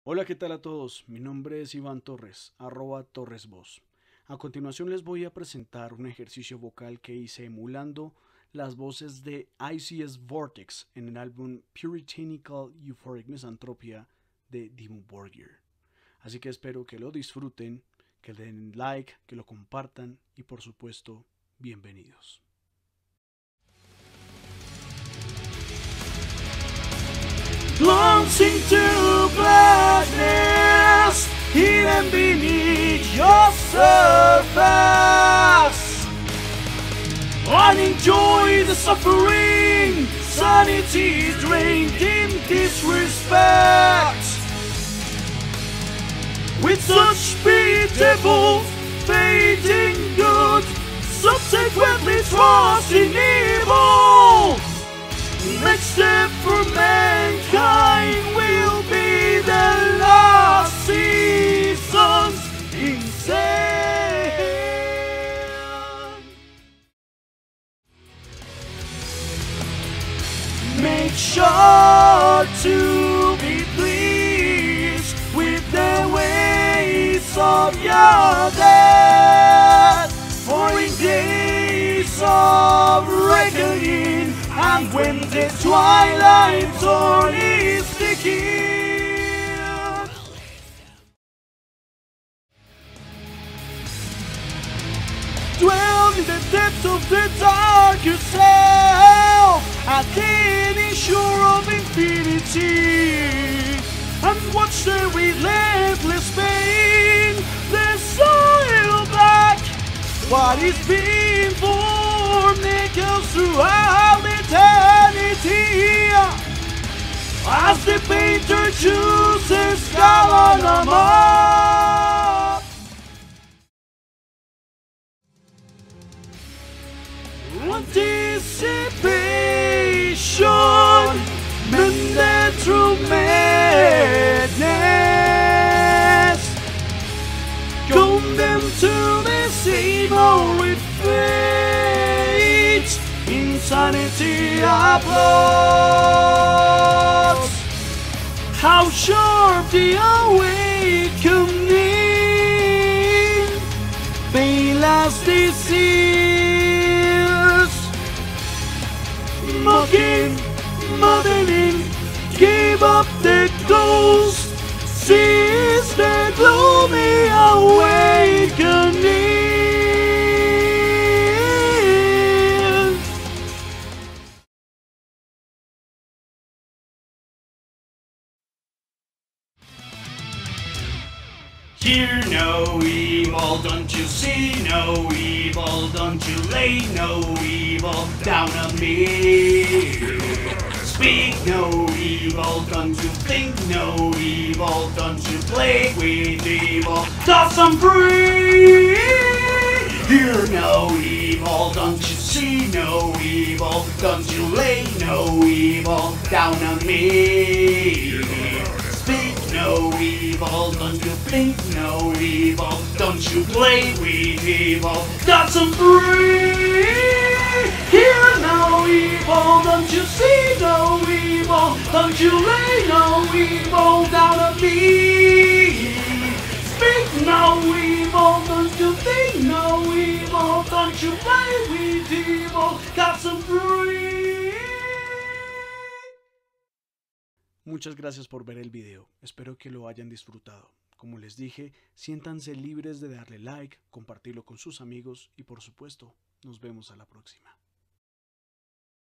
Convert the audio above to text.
Hola, ¿qué tal a todos? Mi nombre es Iván Torres, @torresvoz. A continuación les voy a presentar un ejercicio vocal que hice emulando las voces de ICS Vortex en el álbum Puritanical Euphoric Misanthropia de Dimmu Borgir. Así que espero que lo disfruten, que le den like, que lo compartan y por supuesto, bienvenidos. Plunging to blackness, hidden beneath your surface. I enjoy the suffering, sanity drained in disrespect. With such pitiful faith in good, subsequently trust in evil. Next step for mankind will be the last season's insane. Make sure to be pleased with the ways of your death, for in days of reckoning, and when the twilight dawn is sticking, dwell in the depths of the dark yourself, at any shore of infinity, and watch the relentless pain, the soil back, what is being formed echoes throughout eternity, as the painter chooses Galanama. Anticipation, mended through madness, condemned to the same with fate, insanity applauds. How sharp the awakening, pale as the seals, mocking, modeling, give up the ghost, seize the gloomy awakening. Hear no evil, don't you see no evil, don't you lay no evil down on me. Speak no evil, don't you think no evil, don't you play with evil, thoughts I'm free. Hear no evil, don't you see no evil, don't you lay no evil down on me. Speak no evil, don't you think no evil, don't you play with evil, thoughts I'm free. Hear no evil, don't you see no evil, don't you lay no evil down on me. Speak no evil, don't you think no evil, don't you play with evil, thoughts I'm free. Muchas gracias por ver el video, espero que lo hayan disfrutado. Como les dije, siéntanse libres de darle like, compartirlo con sus amigos y por supuesto, nos vemos a la próxima.